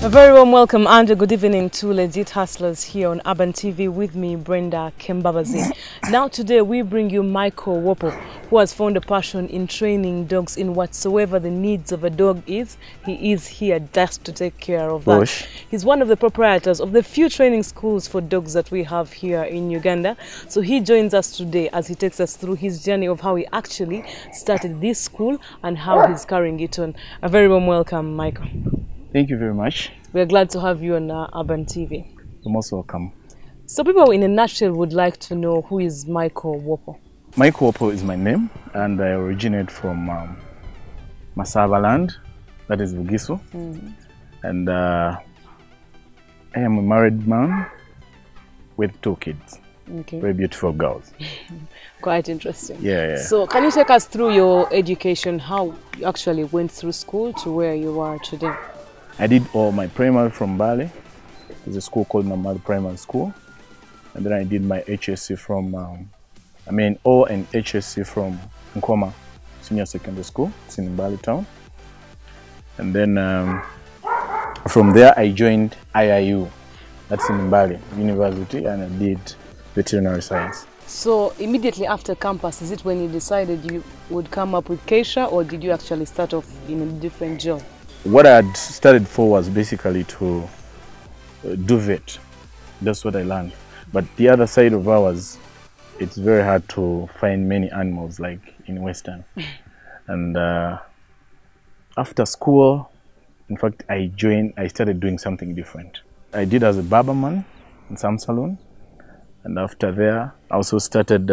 A very warm welcome and a good evening to Legit Hustlers here on Urban TV with me, Brenda Kembabazi. Now today we bring you Michael Wopo, who has found a passion in training dogs in whatsoever the needs of a dog is. He is here just to take care of that. He's one of the proprietors of the few training schools for dogs that we have here in Uganda. So he joins us today as he takes us through his journey of how he actually started this school and how he's carrying it on. A very warm welcome, Michael. Thank you very much. We're glad to have you on Urban TV. You're most welcome. So people in a nutshell would like to know, who is Michael Wopo? Michael Wopo is my name, and I originate from Masaba land, that is Bugisu. And I am a married man with 2 kids. Okay. Very beautiful girls. Quite interesting. Yeah. So can you take us through your education, how you actually went through school to where you are today? I did all my primary from Bali. There's a school called Normal Primary School. And then I did my HSC from, O and HSC from Nkoma Senior Secondary School. It's in Bali town. And then from there I joined IIU. That's in Bali University, and I did veterinary science. So immediately after campus, is it when you decided you would come up with Keisha, or did you actually start off in a different job? What I had studied for was basically to do vet. That's what I learned. But the other side of ours, it's very hard to find many animals like in Western. And after school, in fact, I started doing something different. I did as a barberman in some salon. And after there, I also started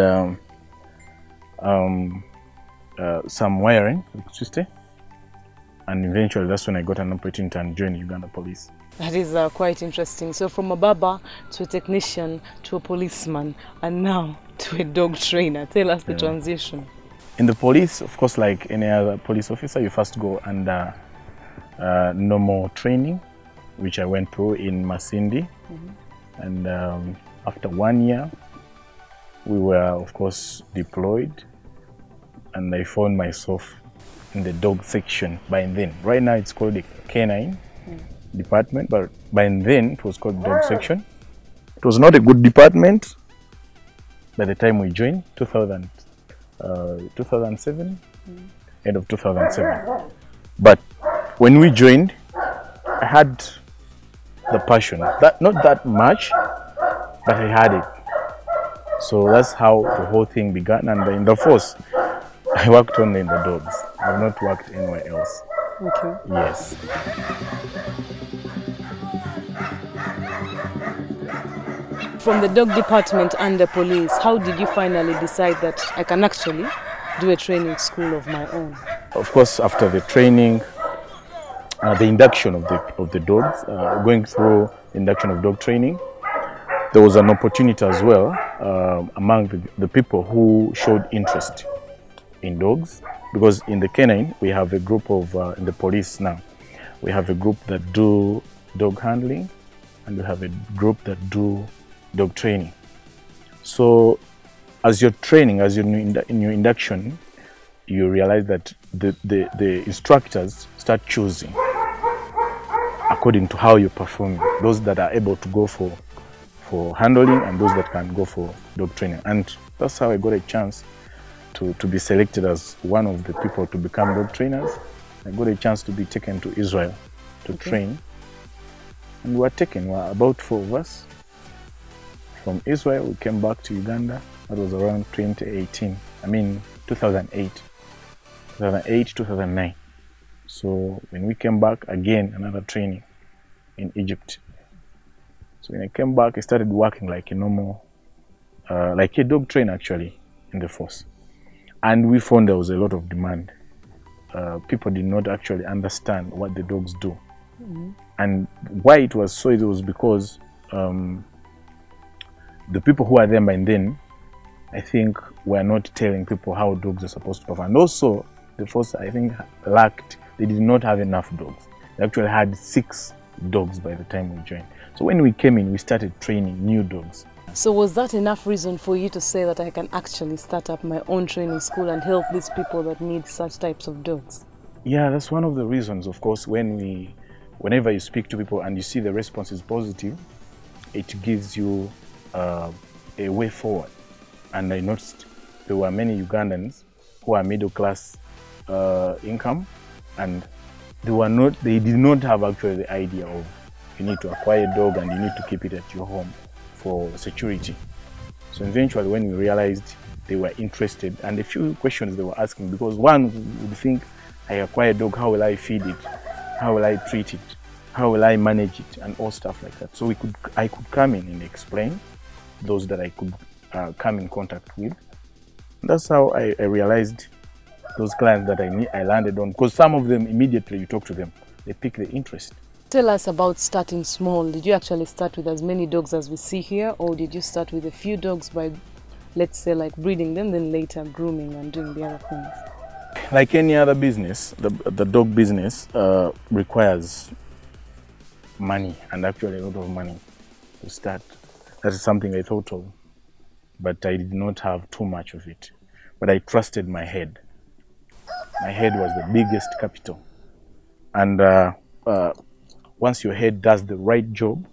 some wiring, electricity. And eventually, that's when I got an opportunity and joined Uganda Police. That is quite interesting. So from a barber to a technician to a policeman and now to a dog trainer. Tell us the transition. In the police, of course, like any other police officer, you first go under normal training, which I went through in Masindi. And after 1 year, we were, of course, deployed. And I found myself in the dog section by then. Right now it's called the canine department, but by then it was called dog section. It was not a good department by the time we joined, 2007, end of 2007. But when we joined, I had the passion, not that much, but I had it. So that's how the whole thing began. And in the force, I worked only in the dogs. I've not worked anywhere else. Okay. Yes. From the dog department and the police, how did you finally decide that I can actually do a training school of my own? Of course, after the training, the induction of the dogs, going through induction of dog training, there was an opportunity as well among the people who showed interest in dogs, because in the canine we have a group of in the police now we have a group that do dog handling, and we have a group that do dog training. So as you're training, as you're in your induction, you realize that the instructors start choosing according to how you're performing, those that are able to go for handling and those that can go for dog training. And that's how I got a chance to be selected as one of the people to become dog trainers. I got a chance to be taken to Israel to train. And we were taken, we were about 4 of us. From Israel, we came back to Uganda. That was around 2008, 2009. So when we came back, again, another training in Egypt. So when I came back, I started working like a normal, like a dog trainer actually, in the force. And we found there was a lot of demand. People did not actually understand what the dogs do. And why it was so, it was because the people who are there by then, I think, were not telling people how dogs are supposed to perform. And also, the force, I think, lacked, they did not have enough dogs. They actually had 6 dogs by the time we joined. So when we came in, we started training new dogs. So was that enough reason for you to say that I can actually start up my own training school and help these people that need such types of dogs? Yeah, that's one of the reasons, of course, when whenever you speak to people and you see the response is positive, it gives you a way forward. And I noticed there were many Ugandans who are middle class income, and they did not have actually the idea of you need to acquire a dog and you need to keep it at your home for security. So eventually when we realized they were interested, and a few questions they were asking, because one would think, I acquire a dog, how will I feed it? How will I treat it? How will I manage it? And all stuff like that. So I could come in and explain those that I could come in contact with. And that's how I realized those clients that I landed on, because some of them immediately you talk to them, they pick the interest. Tell us about starting small. Did you actually start with as many dogs as we see here, or did you start with a few dogs by, let's say, like breeding them, then later grooming and doing the other things? Like any other business, the dog business requires money, and actually a lot of money to start. That is something I thought of, but I did not have too much of it. But I trusted my head. My head was the biggest capital. And once your head does the right job,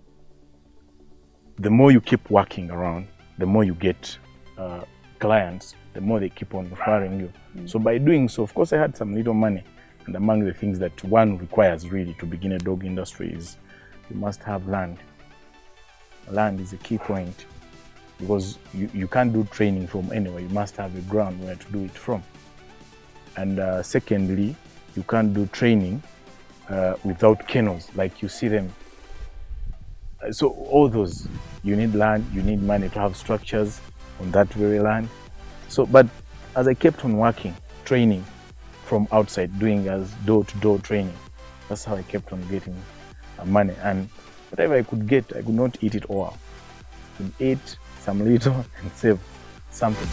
the more you keep working around, the more you get clients, the more they keep on referring you. So by doing so, of course, I had some little money. And among the things that one requires really to begin a dog industry is you must have land. Land is a key point, because you can't do training from anywhere. You must have a ground where to do it from. And secondly, you can't do training without kennels like you see them. So all those, you need land, you need money to have structures on that very land. So, but as I kept on working, training from outside, doing as door-to-door training, that's how I kept on getting money. And whatever I could get, I could not eat it all. I could eat some little and save something.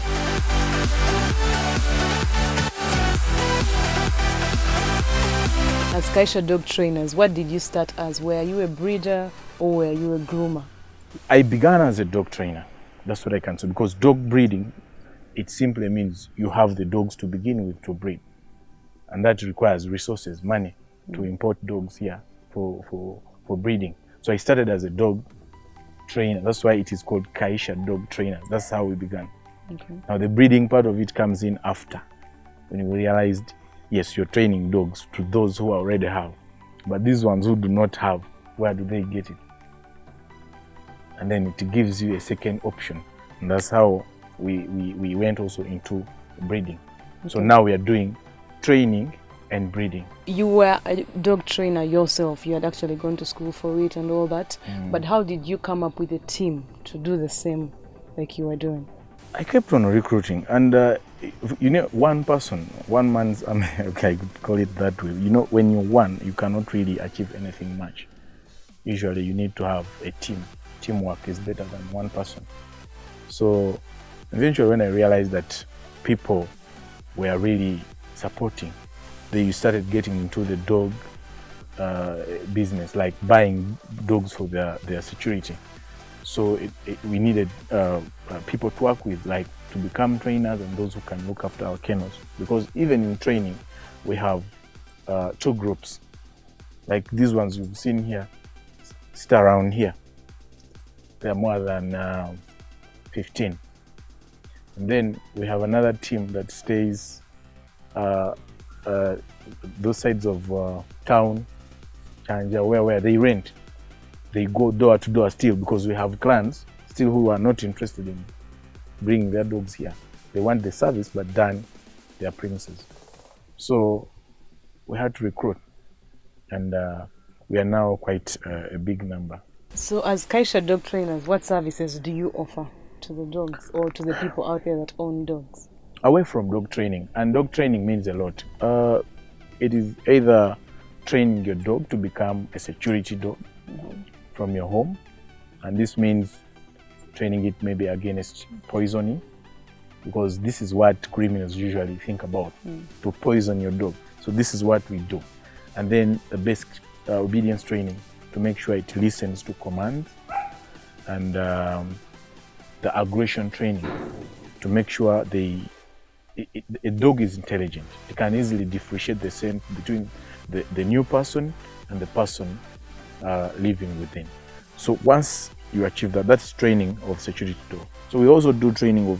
As Kaisha dog trainers, what did you start as? Were you a breeder or were you a groomer? I began as a dog trainer. That's what I can say, because dog breeding, it simply means you have the dogs to begin with to breed. And that requires resources, money, to import dogs here for breeding. So I started as a dog trainer. That's why it is called Kaisha dog trainer. That's how we began. Okay. Now the breeding part of it comes in after, when we realized, yes, you're training dogs to those who already have. But these ones who do not have, where do they get it? And then it gives you a second option. And that's how we went also into breeding. Okay. So now we are doing training and breeding. You were a dog trainer yourself. You had actually gone to school for it and all that. But how did you come up with a team to do the same like you were doing? I kept on recruiting, and you know, one man's, okay, I could call it that way. You know, when you're one, you cannot really achieve anything much. Usually you need to have a team. Teamwork is better than one person. So eventually when I realized that people were really supporting, they started getting into the dog business, like buying dogs for their security. So we needed people to work with, like to become trainers and those who can look after our kennels. Because even in training, we have two groups. Like these ones you've seen here, sit around here. There are more than 15. And then we have another team that stays those sides of town, Chanja, where they rent. They go door to door still, because we have clients still who are not interested in bringing their dogs here. They want the service, but done their premises. So we had to recruit, and we are now quite a big number. So as Kaisha dog trainers, what services do you offer to the dogs or to the people out there that own dogs? Away from dog training, and dog training means a lot. It is either training your dog to become a security dog from your home, and this means training it maybe against poisoning, because this is what criminals usually think about, to poison your dog. So this is what we do. And then the basic obedience training, to make sure it listens to commands, and the aggression training, to make sure a dog is intelligent. It can easily differentiate between the new person and the person living within. So once you achieve that, that's training of security dog. So we also do training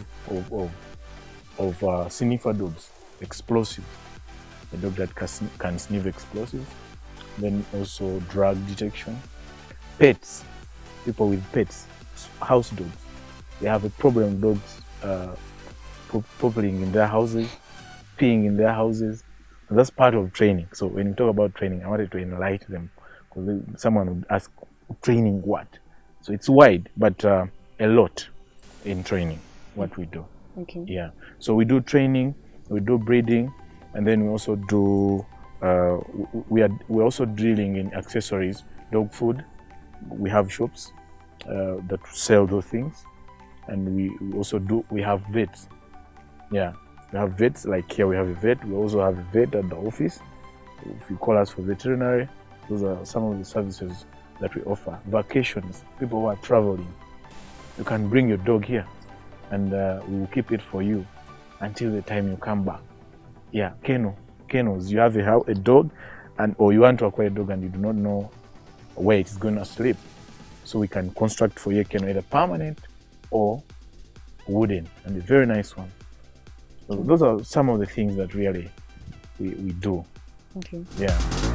of sniffer dogs, explosive, a dog that can sniff explosives. Then also drug detection. Pets, people with pets, house dogs. They have a problem, dogs pooping in their houses, peeing in their houses. And that's part of training. So when you talk about training, I wanted to enlighten them, because someone would ask, training what? So it's wide, but a lot in training, what we do. Okay. Yeah. So we do training, we do breeding, and then we also do, we're also dealing in accessories, dog food. We have shops that sell those things. And we also we have vets. Yeah, we have vets, like here we have a vet. We also have a vet at the office. If you call us for veterinary, those are some of the services that we offer. Vacations, people who are traveling, you can bring your dog here and we will keep it for you until the time you come back. Yeah, kennels, you have a dog, or you want to acquire a dog and you do not know where it's going to sleep. So we can construct for you a kennel, either permanent or wooden, and a very nice one. So those are some of the things that really we do. Okay. Yeah.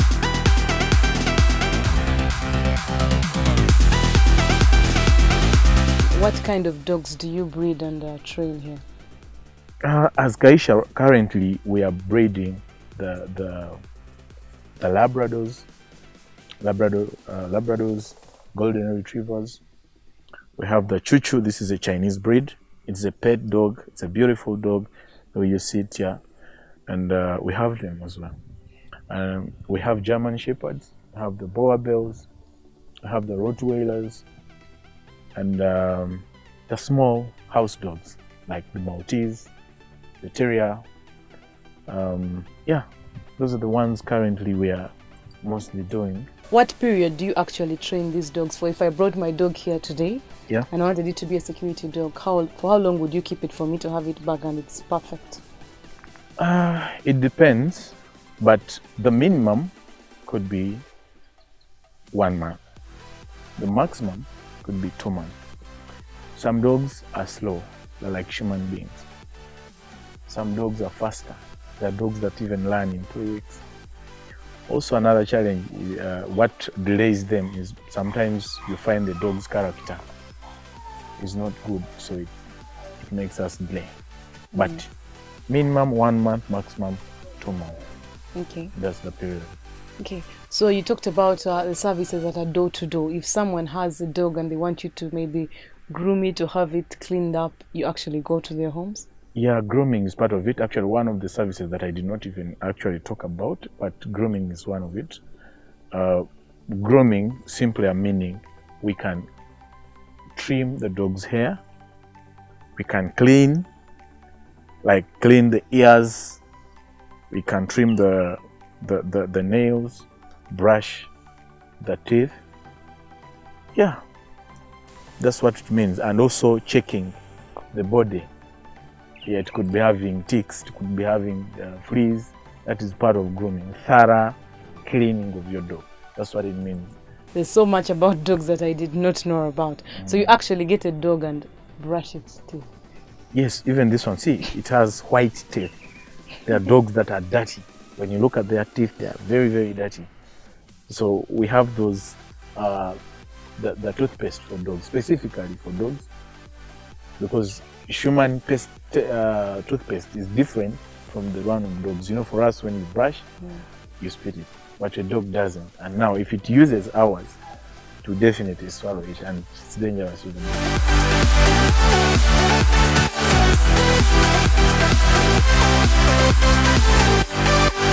What kind of dogs do you breed and train here? As Kaisha, currently we are breeding the Labradors, Golden Retrievers. We have the Chuchu. This is a Chinese breed. It's a pet dog. It's a beautiful dog. So you see it here, and we have them as well. We have German Shepherds. We have the Boerboels. We have the Rottweilers, and the small house dogs like the Maltese, the Terrier. Yeah, those are the ones currently we are mostly doing. What period do you actually train these dogs for? If I brought my dog here today, yeah, and I wanted it to be a security dog, for how long would you keep it for me to have it back and it's perfect? It depends, but the minimum could be 1 month. The maximum could be 2 months. Some dogs are slow, they're like human beings. Some dogs are faster. There are dogs that even learn in 3 weeks. Also, another challenge, what delays them is sometimes you find the dog's character is not good, so it makes us delay. But minimum 1 month, maximum 2 months. Okay. That's the period. Okay. So you talked about the services that are door to door. If someone has a dog and they want you to maybe groom it to have it cleaned up, you actually go to their homes? Yeah, grooming is part of it. Actually, one of the services that I did not even actually talk about, but grooming is one of it. Grooming simply meaning we can trim the dog's hair, we can clean the ears, we can trim the nails, brush the teeth. Yeah, that's what it means. And also checking the body. Yeah, it could be having ticks, it could be having fleas. That is part of grooming. Thorough cleaning of your dog. That's what it means. There's so much about dogs that I did not know about. So you actually get a dog and brush its teeth? Yes, even this one. See, it has white teeth. There are dogs that are dirty. When you look at their teeth, they are very, very dirty. So we have those, the toothpaste for dogs, specifically for dogs, because human toothpaste is different from the one of dogs. You know, for us, when you brush, you spit it, but a dog doesn't. And now, if it uses ours, it will definitely swallow it, and it's dangerous with them.